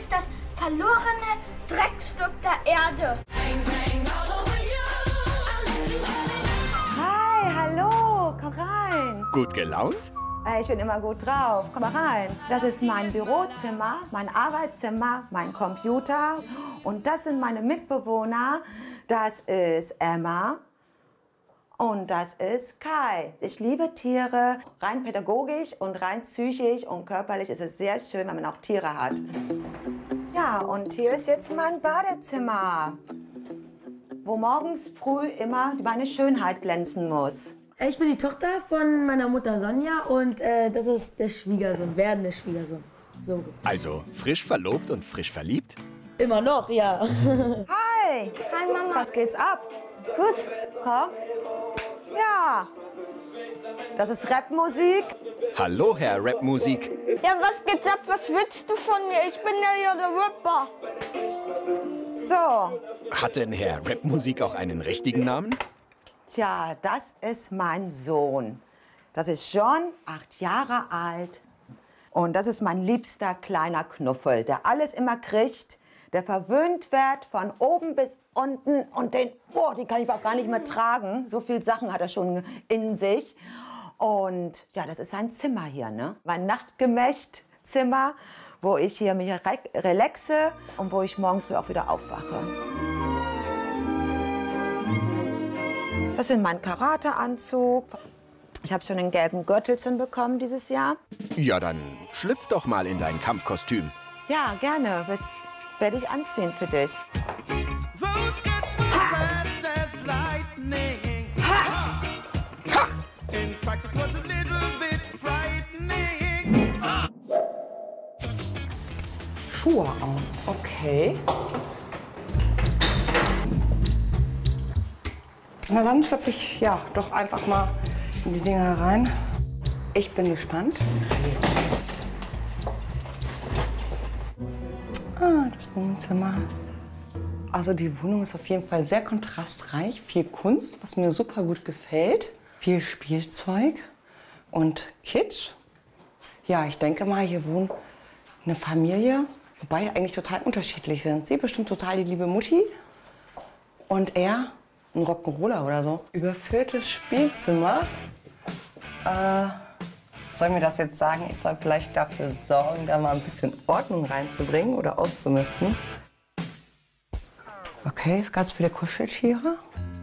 ist das verlorene Dreckstück der Erde. Hi, hallo, komm rein. Gut gelaunt? Ich bin immer gut drauf. Komm mal rein. Das ist mein Bürozimmer, mein Arbeitszimmer, mein Computer. Und das sind meine Mitbewohner. Das ist Emma und das ist Kai. Ich liebe Tiere. Rein pädagogisch und rein psychisch und körperlich ist es sehr schön, wenn man auch Tiere hat. Ja, und hier ist jetzt mein Badezimmer, wo morgens früh immer meine Schönheit glänzen muss. Ich bin die Tochter von meiner Mutter Sonja und das ist der Schwiegersohn, werdende Schwiegersohn. So. Also frisch verlobt und frisch verliebt? Immer noch, ja. Hi! Hi, Mama. Was geht's ab? Gut. Komm. Ja. Das ist Rapmusik. Hallo, Herr Rapmusik. Ja, was geht's ab? Was willst du von mir? Ich bin ja hier der Rapper. So. Hat denn Herr Rapmusik auch einen richtigen Namen? Tja, das ist mein Sohn. Das ist John, 8 Jahre alt. Und das ist mein liebster kleiner Knuffel, der alles immer kriegt, der verwöhnt wird von oben bis unten und den, die kann ich auch gar nicht mehr tragen. So viele Sachen hat er schon in sich. Und ja, das ist sein Zimmer hier, ne? Mein Nachtgemächtzimmer, wo ich hier mich relaxe und wo ich morgens früh auch wieder aufwache. Das ist mein Karateanzug. Ich habe schon einen gelben Gürtelchen bekommen dieses Jahr. Ja, dann schlüpf doch mal in dein Kampfkostüm. Ja, gerne. Das werde ich anziehen für dich. Schuhe aus, okay. Na dann schlüpfe ich ja doch einfach mal in die Dinger rein. Ich bin gespannt. Das Wohnzimmer. Also die Wohnung ist auf jeden Fall sehr kontrastreich. Viel Kunst, was mir super gut gefällt. Viel Spielzeug und Kitsch. Ja, ich denke mal, hier wohnt eine Familie, wobei eigentlich total unterschiedlich sind. Sie bestimmt total die liebe Mutti und er ein Rock'n'Roller oder so. Überfülltes Spielzimmer. Sollen wir das jetzt sagen? Ich soll vielleicht dafür sorgen, da mal ein bisschen Ordnung reinzubringen oder auszumisten. Okay, ganz viele Kuscheltiere.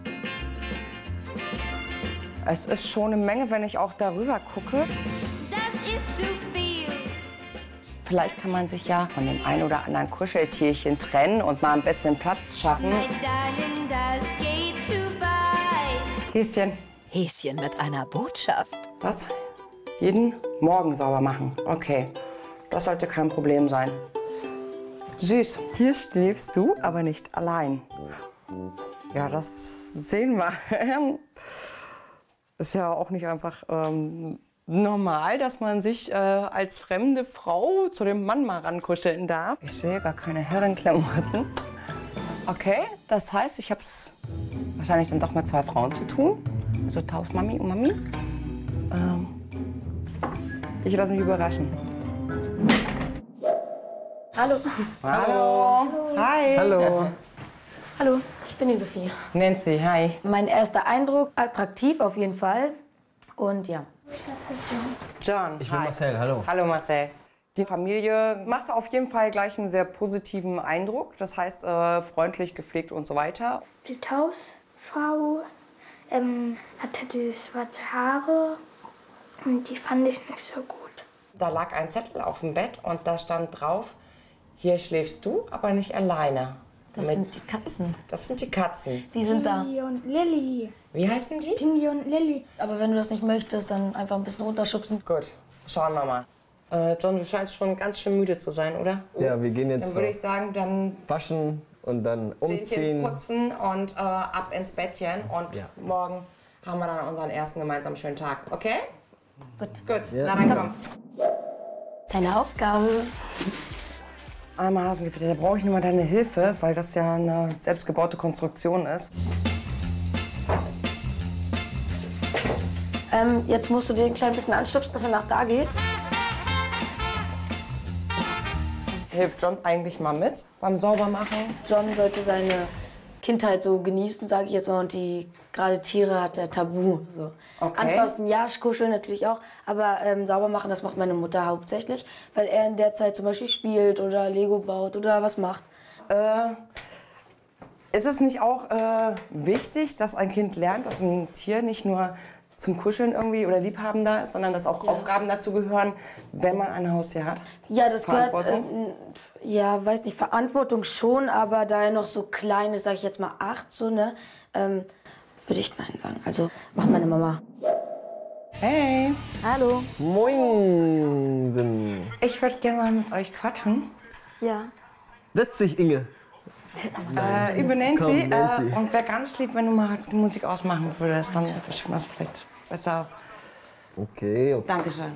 Es ist schon eine Menge, wenn ich auch darüber gucke. Das ist zu viel. Vielleicht kann man sich ja von dem ein oder anderen Kuscheltierchen trennen und mal ein bisschen Platz schaffen. Mein Darling, das geht zu weit. Häschen. Häschen mit einer Botschaft. Was? Jeden Morgen sauber machen. Okay, das sollte kein Problem sein. Süß, hier schläfst du, aber nicht allein. Ja, das sehen wir. Ist ja auch nicht einfach normal, dass man sich als fremde Frau zu dem Mann mal rankuscheln darf. Ich sehe gar keine Herrenklamotten. Okay, das heißt, ich habe es wahrscheinlich dann doch mit 2 Frauen zu tun. Also Taus Mami und Mami. Ich lasse mich überraschen. Hallo. Hallo. Hi. Hallo. Hallo, ich bin die Sophie. Nancy, hi. Mein erster Eindruck, attraktiv auf jeden Fall. Und ja. John, Ich bin hi. Marcel, hallo. Hallo Marcel. Die Familie macht auf jeden Fall gleich einen sehr positiven Eindruck. Das heißt, freundlich, gepflegt und so weiter. Die Tausfrau hatte die schwarze Haare und die fand ich nicht so gut. Da lag ein Zettel auf dem Bett und da stand drauf, hier schläfst du, aber nicht alleine. Das sind die Katzen. Das sind die Katzen. Die sind da. Pingi und Lilly. Wie heißen die? Pingi und Lilly. Aber wenn du das nicht möchtest, dann einfach ein bisschen runterschubsen. Gut, schauen wir mal. John, du scheinst schon ganz schön müde zu sein, oder? Ja, wir gehen Dann jetzt würde ich sagen, dann waschen und dann Zähnchen umziehen. putzen und ab ins Bettchen. Und Ja. morgen haben wir dann unseren ersten gemeinsamen schönen Tag. Okay? Gut. Gut, Ja. na dann komm. Deine Aufgabe. Armer Hasengefieder, da brauche ich nur mal deine Hilfe, weil das ja eine selbstgebaute Konstruktion ist. Jetzt musst du den klein bisschen anstupsen, dass er nach da geht. hilft John eigentlich mal mit beim Saubermachen? John sollte seine Kindheit so genießen, sage ich jetzt mal. Und gerade Tiere hat er tabu. So. Okay. Anfassen, ja, kuscheln natürlich auch. Aber sauber machen, das macht meine Mutter hauptsächlich. Weil er in der Zeit zum Beispiel spielt oder Lego baut oder was macht. Ist es nicht auch wichtig, dass ein Kind lernt, dass ein Tier nicht nur zum Kuscheln irgendwie oder Liebhaben da ist, sondern dass auch Aufgaben dazu gehören, wenn man ein Haustier hat? Ja, das gehört, Verantwortung? ja, weiß nicht, Verantwortung schon, aber da er noch so klein ist, sage ich jetzt mal 8, so, ne, würde ich nein sagen. Also macht meine Mama. Hey, Hallo. Moinsen. ich würde gerne mal mit euch quatschen. Ja. Setz dich, Inge. Über Nancy. Komm, Nancy. Und wäre ganz lieb, wenn du mal die Musik ausmachen würdest, dann verstehen wir es vielleicht besser. Okay. Dankeschön.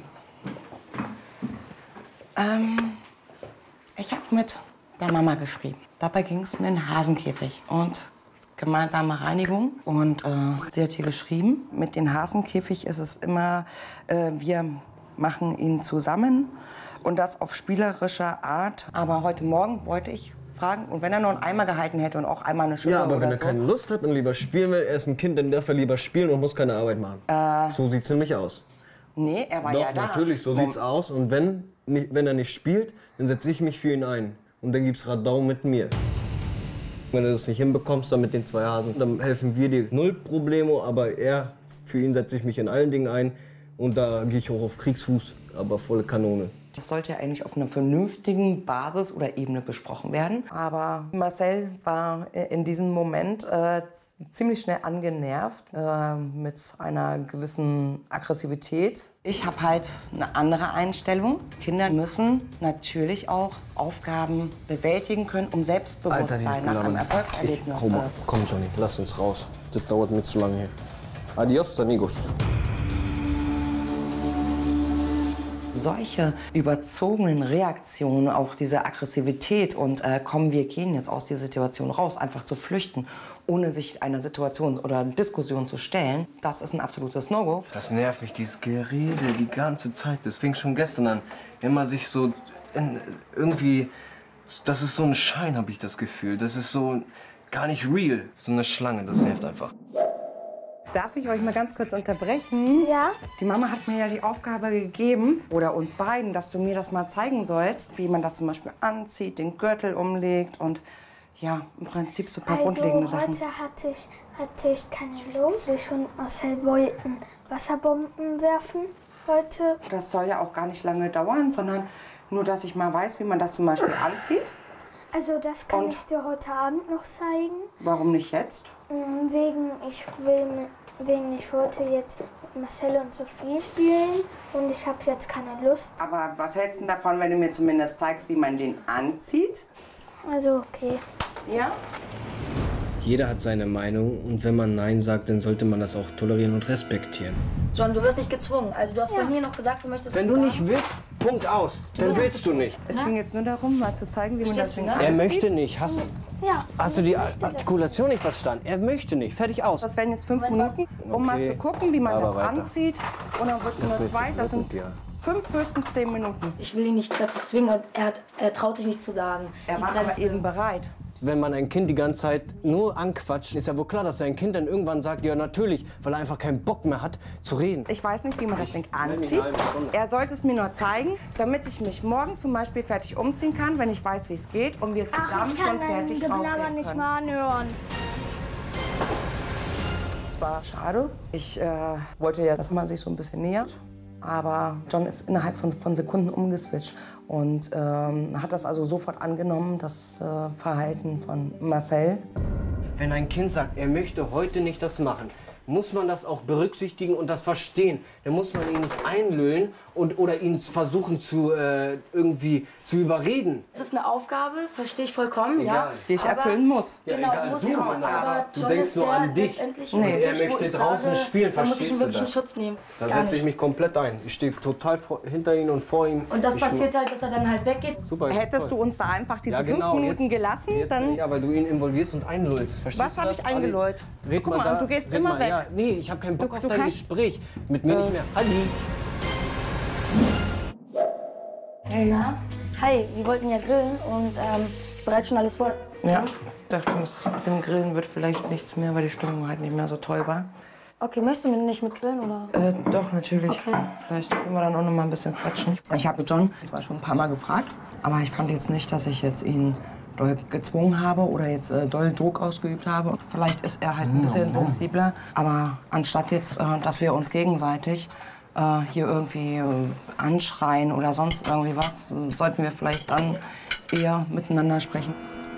Ich habe mit der Mama geschrieben. Dabei ging es um den Hasenkäfig und gemeinsame Reinigung. Und sie hat hier geschrieben, mit dem Hasenkäfig ist es immer, wir machen ihn zusammen und das auf spielerische Art. Aber heute Morgen wollte ich fragen, und wenn er nur einen Eimer gehalten hätte und auch einmal eine Schippe Ja, aber wenn oder er so. keine Lust hat und lieber spielen will, er ist ein Kind, dann darf er lieber spielen und muss keine Arbeit machen. So sieht's nämlich aus. Nee, er war Doch, ja da. natürlich, so sieht's aus. Und wenn er nicht spielt, dann setze ich mich für ihn ein. Und dann gibt's Radau mit mir. Wenn du das nicht hinbekommst, dann mit den 2 Hasen, dann helfen wir dir. Null Problemo, aber für ihn setze ich mich in allen Dingen ein. Und da gehe ich hoch auf Kriegsfuß, aber volle Kanone. Das sollte ja eigentlich auf einer vernünftigen Basis oder Ebene besprochen werden. Aber Marcel war in diesem Moment ziemlich schnell angenervt mit einer gewissen Aggressivität. Ich habe halt eine andere Einstellung. Kinder müssen natürlich auch Aufgaben bewältigen können, um Selbstbewusstsein nach einem Erfolgserlebnis zu Komm, Johnny, lass uns raus. Das dauert mir zu lange hier. Adios, amigos. Solche überzogenen Reaktionen, auch diese Aggressivität und komm, wir gehen jetzt aus dieser Situation raus, einfach zu flüchten, ohne sich einer Situation oder Diskussion zu stellen, das ist ein absolutes No-Go. Das nervt mich, dieses Gerede die ganze Zeit. Das fing schon gestern an. Immer sich so irgendwie, das ist so ein Schein, habe ich das Gefühl. Das ist so gar nicht real. So eine Schlange, das nervt einfach. Darf ich euch mal ganz kurz unterbrechen? Ja? Die Mama hat mir ja die Aufgabe gegeben, oder uns beiden, dass du mir das mal zeigen sollst, wie man das zum Beispiel anzieht, den Gürtel umlegt und ja, im Prinzip so ein paar grundlegende Sachen. Heute hatte ich keine Lust. Ich und Marcel wollten Wasserbomben werfen heute. Das soll ja auch gar nicht lange dauern, sondern nur, dass ich mal weiß, wie man das zum Beispiel anzieht. Also das kann Und? ich dir heute Abend noch zeigen. Warum nicht jetzt? Wegen ich wollte jetzt mit Marcel und Sophie spielen und ich habe jetzt keine Lust. Aber was hältst du denn davon, wenn du mir zumindest zeigst, wie man den anzieht? Also okay. Ja? Jeder hat seine Meinung und wenn man Nein sagt, dann sollte man das auch tolerieren und respektieren. John, du wirst nicht gezwungen. Also du hast vorhin hier noch gesagt, du möchtest Wenn du nicht willst, Punkt aus. Dann willst du nicht. Es ging jetzt nur darum, mal zu zeigen, wie man das Ding Er anzieht. möchte nicht. Hast du die Artikulation nicht verstanden? Er möchte nicht. Fertig aus. Das wären jetzt 5 Minuten, um mal Okay. zu gucken, wie man Aber das weiter. anzieht. Und dann wird es nur wird 2, zu das viel mit sind dir. 5, höchstens 10 Minuten. Ich will ihn nicht dazu zwingen und er traut sich nicht zu sagen. Er Die war aber Grenze. eben bereit. Wenn man ein Kind die ganze Zeit nur anquatscht, ist ja wohl klar, dass ein Kind dann irgendwann sagt, ja natürlich, weil er einfach keinen Bock mehr hat zu reden. Ich weiß nicht, wie man das Ding anzieht. Er sollte es mir nur zeigen, damit ich mich morgen zum Beispiel fertig umziehen kann, wenn ich weiß, wie es geht und wir zusammen schon fertig rausgehen nicht können. mal anhören. Es war schade. Ich wollte ja, dass man sich so ein bisschen nähert. Aber John ist innerhalb von Sekunden umgeswitcht und hat das also sofort angenommen, das Verhalten von Marcel. Wenn ein Kind sagt, er möchte heute nicht das machen, muss man das auch berücksichtigen und das verstehen. Dann muss man ihn nicht einlullen oder ihn versuchen irgendwie zu überreden. Das ist eine Aufgabe, verstehe ich vollkommen, ja. Egal. Die ich Aber- erfüllen muss. Ja, Genau, egal, musst du, du. aber Aber du John denkst ist nur der an dich. letztendlich Nee, wirklich, er wo möchte ich draußen sage, spielen, da muss ich verstehst ihn du wirklich in das? Schutz nehmen. Da Gar setze ich nicht. mich komplett ein. Ich stehe total hinter ihm und vor ihm. Und das Ich passiert halt, dass er dann halt weggeht. Super, Hättest du toll. uns da einfach diese Ja, 5 genau, Minuten jetzt- gelassen, jetzt, dann... Ja, weil du ihn involvierst und einlullst. Verstehst Was du habe das? ich eingelullt? Red Guck mal, da, und du gehst red immer mal. weg. Ja, nee, ich habe keinen Bock Du- auf du dein kannst- Gespräch. Mit mir nicht mehr. Halli. Na, Hi, wir wollten ja grillen und ich bereite schon alles vor. Ja, ich dachte, das mit dem Grillen wird vielleicht nichts mehr, weil die Stimmung halt nicht mehr so toll war. Okay, möchtest du nicht mit grillen, oder? Doch, natürlich. Okay. Vielleicht können wir dann auch noch mal ein bisschen quatschen. Ich habe John zwar schon ein paar Mal gefragt, aber ich fand jetzt nicht, dass ich jetzt ihn doll gezwungen habe oder jetzt doll Druck ausgeübt habe. Vielleicht ist er halt ein bisschen sensibler, aber anstatt jetzt, dass wir uns gegenseitig hier irgendwie anschreien oder sonst irgendwie was, sollten wir vielleicht dann eher miteinander sprechen.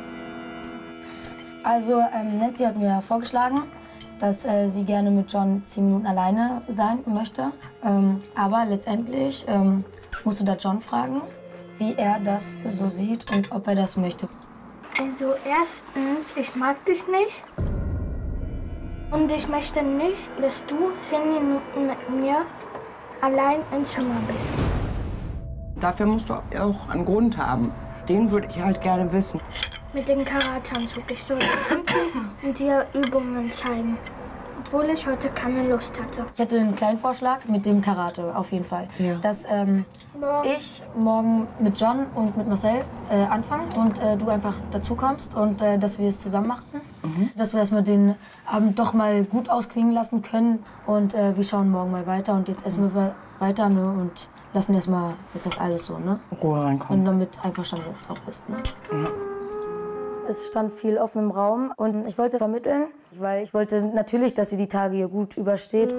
Also Nancy hat mir vorgeschlagen, dass sie gerne mit John 10 Minuten alleine sein möchte. Aber letztendlich musst du da John fragen, wie er das so sieht und ob er das möchte. Also erstens, ich mag dich nicht. Und ich möchte nicht, dass du 10 Minuten mit mir allein im Zimmer bist. Dafür musst du auch einen Grund haben. Den würde ich halt gerne wissen. Mit dem Karateanzug. Ich soll anziehen und dir Übungen zeigen. Obwohl ich heute keine Lust hatte. Ich hätte einen kleinen Vorschlag mit dem Karate, auf jeden Fall. Ja. Dass ich morgen mit John und mit Marcel anfange und du einfach dazu kommst und dass wir es zusammen machen. Dass wir erstmal den Abend doch mal gut ausklingen lassen können und wir schauen morgen mal weiter und jetzt essen wir weiter, ne, und lassen erstmal jetzt das alles so, ne? Ruhe reinkommen. Und damit einfach schon jetzt auch bist, ne? Ja. Es stand viel offen im Raum und ich wollte vermitteln, weil ich wollte natürlich, dass sie die Tage hier gut übersteht.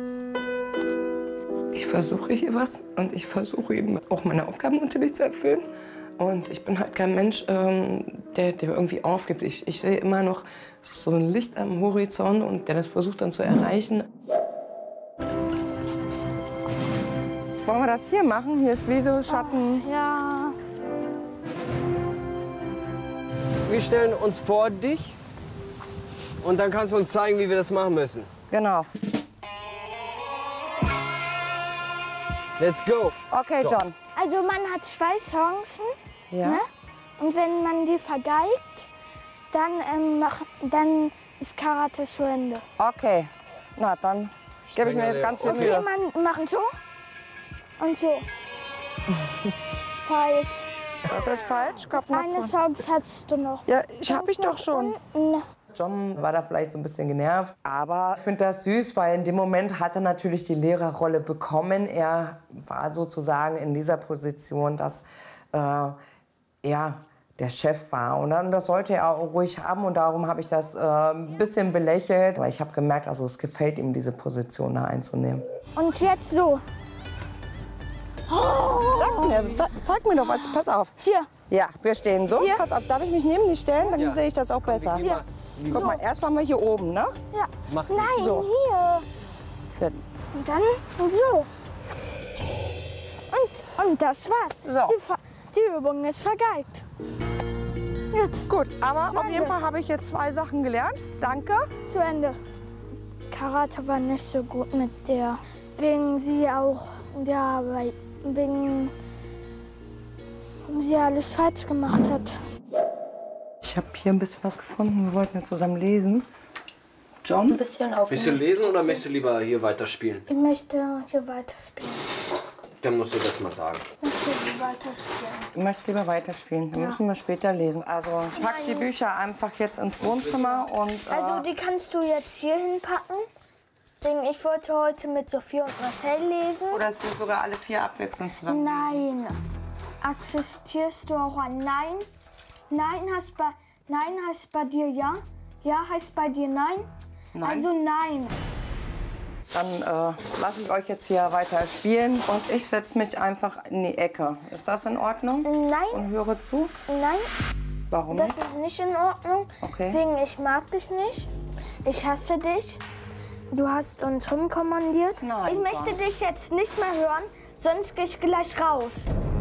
Ich versuche hier was und ich versuche eben auch meine Aufgaben natürlich zu erfüllen. Und ich bin halt kein Mensch, der irgendwie aufgibt. Ich sehe immer noch so ein Licht am Horizont und der das versucht dann zu erreichen. Wollen wir das hier machen? Hier ist wie so Schatten. Ja. Wir stellen uns vor dich und dann kannst du uns zeigen, wie wir das machen müssen. Genau. Let's go. Okay, John. Also man hat 2 Chancen. Ja. Ne? Und wenn man die vergeigt, dann ist Karate zu Ende. Okay. Na, dann gebe ich mir jetzt ganz viel Okay, Mühe. man machen so und so. Falsch. Das ist falsch. Kopf nach Eine vorne. Chance hast du noch. Ja, habe ich doch schon. Unten. John war da vielleicht so ein bisschen genervt, aber ich finde das süß, weil in dem Moment hat er natürlich die Lehrerrolle bekommen. Er war sozusagen in dieser Position, dass er der Chef war. Und dann, das sollte er auch ruhig haben und darum habe ich das ein bisschen belächelt. Aber ich habe gemerkt, also es gefällt ihm, diese Position da einzunehmen. Und jetzt so. Sag's mir, zeig mir doch was, pass auf. Hier. Ja, wir stehen so. Hier. Pass auf, darf ich mich neben dich stellen? Dann sehe ich das auch besser. Hier. Guck mal, erst waren wir hier oben, ne? Ja. Mach Nein, so. hier. Und dann so. Und das war's. So. Die Übung ist vergeigt. Gut, Gut, aber auf jeden Fall habe ich jetzt 2 Sachen gelernt. Danke. zu Ende. Karate war nicht so gut mit der. Wegen sie auch, ja, wegen sie alles falsch gemacht hat. Ich habe hier ein bisschen was gefunden. Wir wollten ja zusammen lesen. John? Ein bisschen auf. Willst du lesen oder möchtest du lieber hier weiterspielen? Ich möchte hier weiterspielen. Dann musst du das mal sagen. Ich möchte hier weiterspielen. Du möchtest lieber weiterspielen. Dann müssen wir später lesen. Also ich pack die Bücher einfach jetzt ins Wohnzimmer und... Also die kannst du jetzt hier hinpacken. Ich wollte heute mit Sophie und Marcel lesen. oder es wird sogar alle 4 abwechselnd zusammen. Nein. Existierst du auch an Nein? Nein heißt bei dir Ja. Ja heißt bei dir Nein. Nein. Also Nein. Dann lasse ich euch jetzt hier weiter spielen und ich setze mich einfach in die Ecke. Ist das in Ordnung? Nein, Und höre zu? nein, Warum das nicht? ist nicht in Ordnung. Okay. Wegen ich mag dich nicht. Ich hasse dich. Du hast uns rumkommandiert. Nein, ich möchte John. dich jetzt nicht mehr hören, sonst gehe ich gleich raus.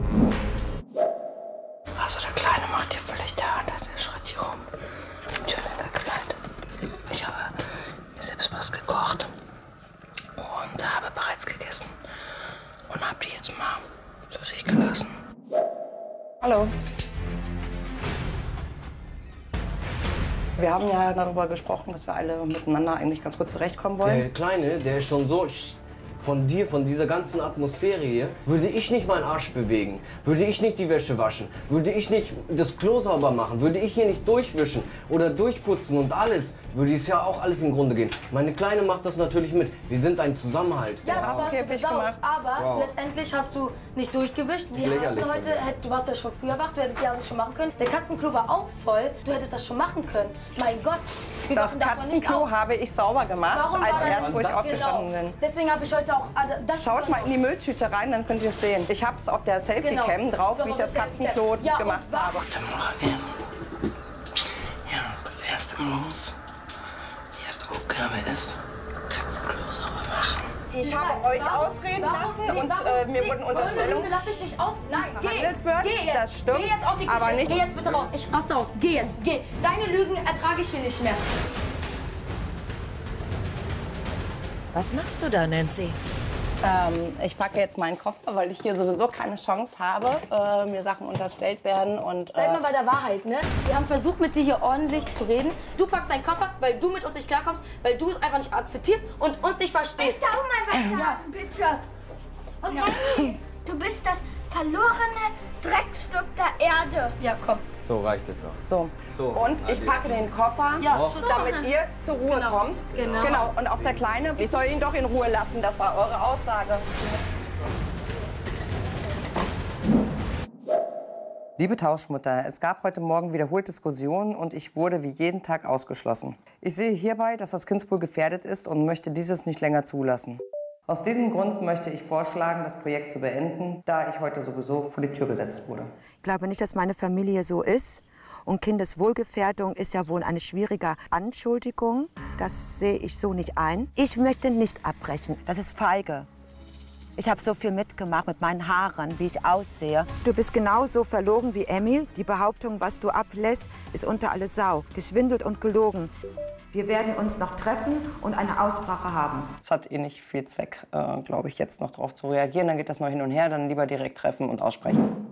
Also der Kleine macht hier völlig der schreit hier rum. Schön gekleidet. Ich habe mir selbst was gekocht und habe bereits gegessen und habe die jetzt mal zu sich gelassen. Hallo. Wir haben ja darüber gesprochen, dass wir alle miteinander eigentlich ganz gut zurechtkommen wollen. Der Kleine, der ist schon so von dir, von dieser ganzen Atmosphäre hier, würde ich nicht meinen Arsch bewegen, würde ich nicht die Wäsche waschen, würde ich nicht das Klo sauber machen, würde ich hier nicht durchwischen oder durchputzen und alles, würde es ja auch alles im Grunde gehen. Meine Kleine macht das natürlich mit. Wir sind ein Zusammenhalt. Ja, das hast okay, du hab ich gesaugt, gemacht. aber letztendlich hast du nicht durchgewischt. Die hast du heute, du warst ja schon früher wach, du hättest ja schon machen können. Der Katzenklo war auch voll, du hättest das schon machen können. Mein Gott, wir Das wachen davon nicht Katzenklo auf. habe ich sauber gemacht, Warum als war erst, das wo ich nicht? aufgestanden bin. Deswegen habe ich heute auch das. Schaut mal in die Mülltüte rein, dann könnt ihr es sehen. Ich habe es auf der Selfie-Cam drauf, wie ich das Katzenklo gemacht habe. Guten Morgen. Ja, das erste muss. Die erste Aufgabe ist, Katzenklo sauber machen. Ich habe euch ausreden lassen und mir wurden Unterstellungen Lass dich nicht auf. Nein, behandelt wird. Geh jetzt. Das stimmt, Geh jetzt aus die aber Küche. nicht- Geh jetzt bitte raus. Ich raste aus. Geh jetzt. Geh. Deine Lügen ertrage ich hier nicht mehr. Was machst du da, Nancy? Ich packe jetzt meinen Koffer, weil ich hier sowieso keine Chance habe, mir Sachen unterstellt werden. Und, Bleib mal bei der Wahrheit, ne? Wir haben versucht, mit dir hier ordentlich zu reden. Du packst deinen Koffer, weil du mit uns nicht klarkommst, weil du es einfach nicht akzeptierst und uns nicht verstehst. Ich darf mal was sagen, bitte. Und Nancy, du bist das verlorene Dreckstück der Erde. Ja, komm. So, reicht jetzt auch. so. So, Und ich adios. packe den Koffer, Ja, Schluss damit machen. ihr zur Ruhe Genau. kommt. Genau. Und auch der Kleine, ich soll ihn doch in Ruhe lassen. Das war eure Aussage. Liebe Tauschmutter, es gab heute Morgen wiederholt Diskussionen und ich wurde wie jeden Tag ausgeschlossen. Ich sehe hierbei, dass das Kindspool gefährdet ist und möchte dieses nicht länger zulassen. Aus diesem Grund möchte ich vorschlagen, das Projekt zu beenden, da ich heute sowieso vor die Tür gesetzt wurde. Ich glaube nicht, dass meine Familie so ist. Und Kindeswohlgefährdung ist ja wohl eine schwierige Anschuldigung. Das sehe ich so nicht ein. Ich möchte nicht abbrechen. Das ist feige. Ich habe so viel mitgemacht mit meinen Haaren, wie ich aussehe. Du bist genauso verlogen wie Emil. Die Behauptung, was du ablässt, ist unter alle Sau. Geschwindelt und gelogen. Wir werden uns noch treffen und eine Aussprache haben. Es hat eh nicht viel Zweck, glaube ich, jetzt noch darauf zu reagieren. Dann geht das noch hin und her, dann lieber direkt treffen und aussprechen.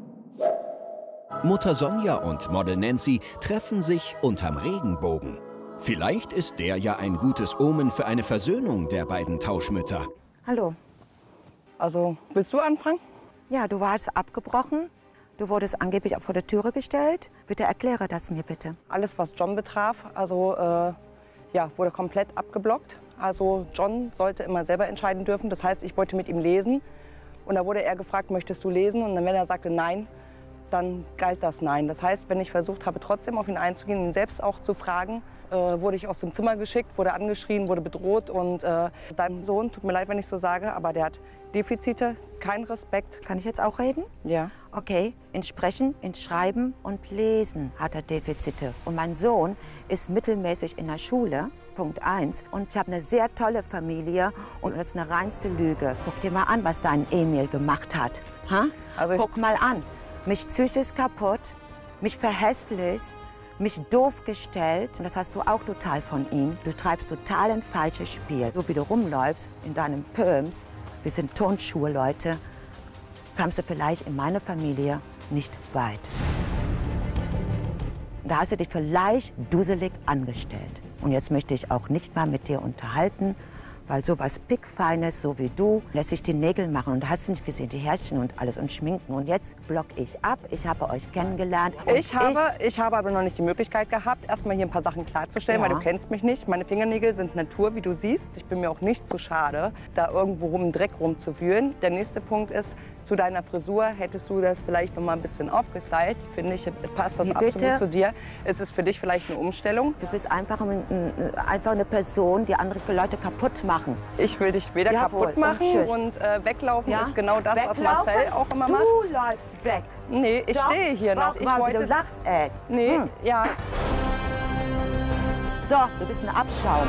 Mutter Sonja und Model Nancy treffen sich unterm Regenbogen. Vielleicht ist der ja ein gutes Omen für eine Versöhnung der beiden Tauschmütter. Hallo. Also, willst du anfangen? Ja, du warst abgebrochen. Du wurdest angeblich auch vor der Türe gestellt. Bitte erkläre das mir bitte. Alles, was John betraf, also ja, wurde komplett abgeblockt. Also John sollte immer selber entscheiden dürfen. Das heißt, ich wollte mit ihm lesen. Und da wurde er gefragt, möchtest du lesen? Und dann, wenn er sagte nein, dann galt das Nein. Das heißt, wenn ich versucht habe, trotzdem auf ihn einzugehen, ihn selbst auch zu fragen, wurde ich aus dem Zimmer geschickt, wurde angeschrien, wurde bedroht. Und dein Sohn, tut mir leid, wenn ich so sage, aber der hat Defizite, keinen Respekt. Kann ich jetzt auch reden? Ja. Okay, in Sprechen, in Schreiben und Lesen hat er Defizite. Und mein Sohn ist mittelmäßig in der Schule, Punkt 1. Und ich habe eine sehr tolle Familie und das ist eine reinste Lüge. Guck dir mal an, was dein Emil gemacht hat. Ha? Also Guck mal an. Mich psychisch kaputt, mich verhässlich, mich doof gestellt. Und das hast du auch total von ihm. Du treibst total ein falsches Spiel. So wie du rumläufst in deinem Pöms, wir sind Turnschuhe, Leute, kamst du vielleicht in meiner Familie nicht weit. Da hast du dich vielleicht duselig angestellt. Und jetzt möchte ich auch nicht mal mit dir unterhalten, weil sowas Pickfeines, so wie du, lässt sich die Nägel machen. Und du hast nicht gesehen, die Härchen und alles und Schminken. Und jetzt block ich ab. Ich habe euch kennengelernt. Und Ich habe aber noch nicht die Möglichkeit gehabt, erstmal hier ein paar Sachen klarzustellen, Ja. weil du kennst mich nicht. Meine Fingernägel sind Natur, wie du siehst. Ich bin mir auch nicht zu schade, da irgendwo im Dreck rumzuwühlen. Der nächste Punkt ist, zu deiner Frisur hättest du das vielleicht noch mal ein bisschen aufgestylt. Finde ich, passt das Wie bitte? absolut zu dir. Es ist für dich vielleicht eine Umstellung. Du bist einfach eine Person, die andere Leute kaputt machen. Ich will dich weder Jawohl, kaputt machen und tschüss. und weglaufen Ja? ist genau das, was Weglaufen? Marcel auch immer macht. Du läufst weg. Nee, ich Doch, stehe hier noch. guck Ich mal, wie wollte. du lachst, ey. Nee, ja. So, du bist ein Abschaum.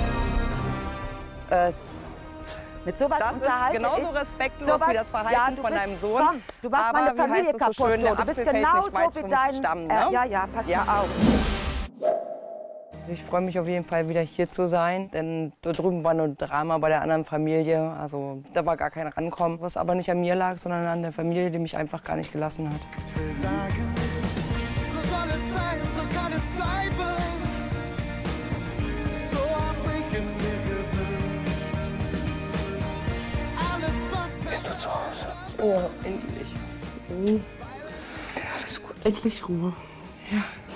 Mit sowas Das ist unterhalte genauso ich- respektlos sowas- wie das Verhalten ja, du von bist- deinem Sohn. Komm, du machst Aber meine wie heißt Familie es so kaputt. schön, der du bist Apfel fällt genauso nicht weit wie vom dein... Stamm, ne? ja, pass Ja. mal auf. Ich freue mich auf jeden Fall wieder hier zu sein, denn da drüben war nur Drama bei der anderen Familie. Also da war gar kein Rankommen, was aber nicht an mir lag, sondern an der Familie, die mich einfach gar nicht gelassen hat. Ich will sagen, so soll es sein, so kann es bleiben. So hab ich es mir gewünscht. Oh, endlich. Alles gut. Endlich Ruhe. Ja.